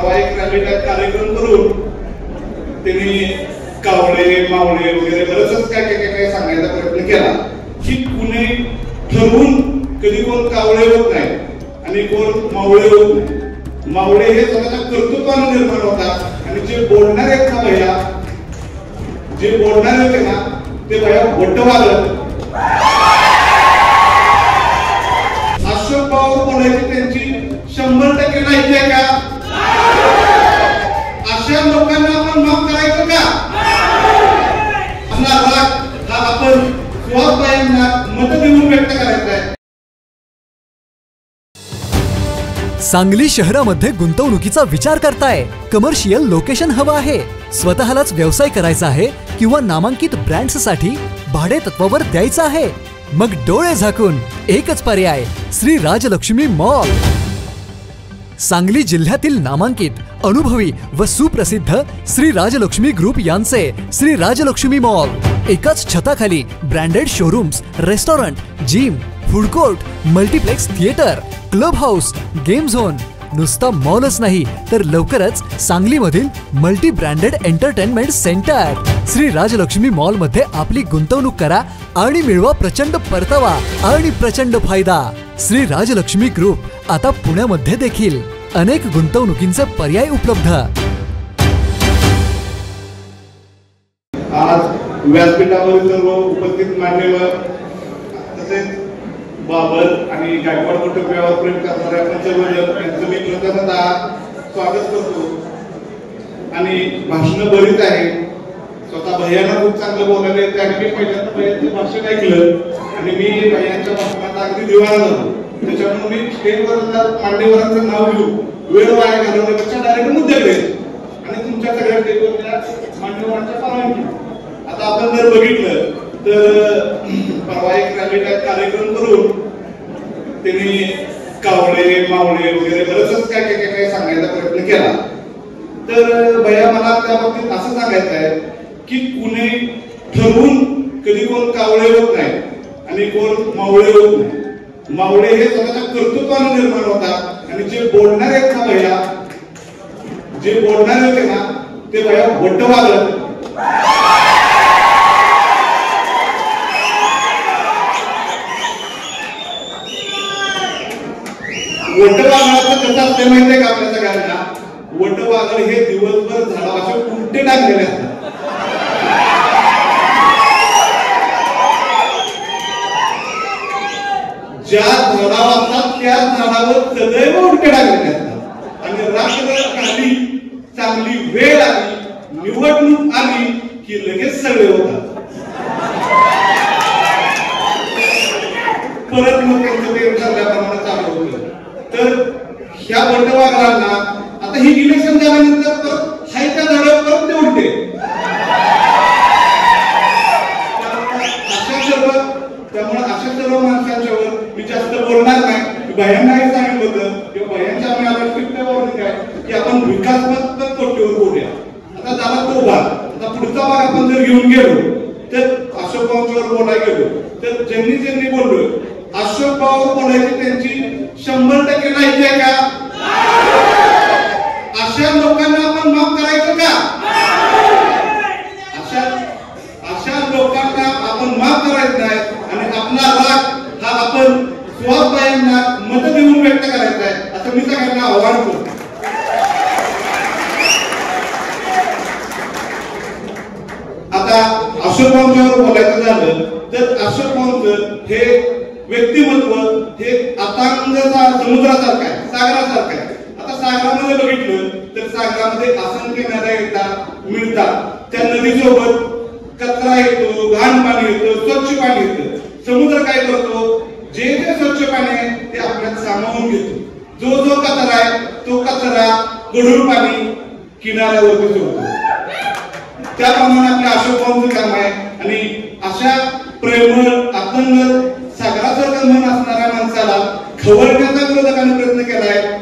परवा एक रॅलीचा कार्यक्रम करून त्यांनी कावळे मावळे वगैरे बरंच काय सांगायचा प्रयत्न केला की कुणी ठरवून कधी कोण कावळे होत नाही आणि कोण मावळे होत नाही. मावळे हे स्वतःच्या कर्तृत्वाने निर्माण होतात आणि जे बोलणारे आहेत ना भैया, जे बोलणारे होते ना ते भैया बोटवागत अशोक भाऊ बोलायची त्यांची 100% नाही आहे का? अशा लोकांना आपण माफ करायचं का? आपला राग हा आपण स्वतःना मत देऊन व्यक्त करायचा आहे. सांगली शहरामध्ये गुंतवणुकीचा विचार करताय? कमर्शियल लोकेशन हवं आहे? स्वतःलाच व्यवसाय करायचा आहे किंवा नामांकित ब्रँड्ससाठी भाडे तत्वावर द्यायचं आहे? मग डोळे झाकून एकच पर्याय, श्री राजलक्ष्मी मॉल. सांगली जिल्ह्यातील नामांकित, अनुभवी व सुप्रसिद्ध श्री राजलक्ष्मी ग्रुप यांचे श्री राजलक्ष्मी मॉल. एकाच छताखाली branded showrooms, restaurant, gym, food court, multiplex theatre, clubhouse, game zone. नुसता मॉलच नाही तर लवकरच सांगलीमधील multi branded entertainment centre. Shri Rajlaxmi mall मध्ये आपली गुंतवणूक करा आणि मिळवा प्रचंड परतावा आणि प्रचंड फायदा. श्री राजलक्ष्मी ग्रुप आता पुण्यामध्ये देखील. अनेक गुंतवणुकींचे पर्याय उपलब्ध. आज व्यासपीठावर सर्व उपस्थित मान्यवर तसेच बाबर आणि गायकवाड कुटुंबियावर प्रेम करणाऱ्या पंचवर्ग यांचं मी प्रथमतः स्वागत करतो. आणि भाषण बरीच आहे. स्वतः भैयांना खूप चांगलं बोलायला येते आणि मी पहिल्यांदा भैयांचं भाषण ऐकलं आणि मी भैयांच्या भाषणात अगदी दिवाळा झालो. त्याच्यामुळे मी स्टेजवर मान्यवरांचं नाव घेऊ वेळ वाया घालवण्यापेक्षा डायरेक्ट मुद्द्याकडे आणि तुमच्या सगळ्या स्टेजवरच्या मान्यवरांच्या परवानगी. आता आपण जर बघितलं तर परवा एक रॅलीचा कार्यक्रम करून त्यांनी कावळे मावळे वगैरे बरंच काय सांगायचा प्रयत्न केला. तर भैया मला त्या बाबतीत असं सांगायचं आहे की कुणी ठरवून कधी कोण कावळे होत नाही आणि कोण मावळे होत नाही. मावळे हे स्वतःच्या कर्तृत्वाने निर्माण होतात आणि जे बोलणारे आहेत ना भैया, जे बोलणारे होते ना ते भैया बोटवागत वटवाघळाचं कसं असतं माहितीये का आपल्या सगळ्यांना? वटवाघळ हे दिवसभर झाडावर उलटे टाकलेले असतात. ज्या झाडावर असतात त्या झाडावर सदैव उलटे टाकलेले असतात आणि रात्र खाली चांगली वेळ आली, निवडणूक आली की लगेच सगळे होतात. परत मग त्यांचं ते ठरल्याप्रमाणे चालू होतं. तर ह्या वटवाघळांना आता ही इलेक्शन झाल्यानंतर परत हाय त्या झाडावर परत ते उलटे. त्यामुळे अशा सर्व माणसांच्यावर मी जास्त बोलणार नाही. भयांनाही सांगितलं होतं किंवा भयांच्या आम्ही आला स्क्रिप्टवर काय की आपण विकासात्मक गोष्टीवर बोलूया. आता झाला तो भाग. आता पुढचा भाग आपण जर घेऊन गेलो तर अशोक भाऊंच्यावर बोलायला गेलो तर ज्यांनी बोललो अशोक भाऊ बोलायची त्यांची 100% नाही आहे का? अशा लोकांना आपण माफ करायचं का? अशा लोकांना आपण माफ करायचं नाही आणि आपला राग हा आपण स्वतःना मत देऊन व्यक्त करायचा आहे असं मी सगळ्यांना आव्हान करतो. आता अशोक भाऊंच्यावर बोलायचं झालं तर अशोक भाऊंचं हे व्यक्तिमत्व हे अतांगचा समुद्रासारखं आहे, सागरासारखं आहे. आता सागरामध्ये बघितलं तर सागरामध्ये असंख्य नद्या येतात मिळतात. त्या नदीसोबत कचरा येतो, घाण पाणी येतं, स्वच्छ पाणी येतं. समुद्र काय करतो? जे स्वच्छ पाणी आहे ते आपल्याला सामावून घेतो. जो कचरा आहे तो कचरा गढूळ पाणी किनाऱ्यावरती सोडतो. त्याप्रमाणे आपल्या अशोक भाऊंचं काम आहे. आणि अशा प्रेमळ अतंग सागरासारखं मन असणाऱ्या माणसाला खवळण्याचा विरोधकांनी प्रयत्न केलाय.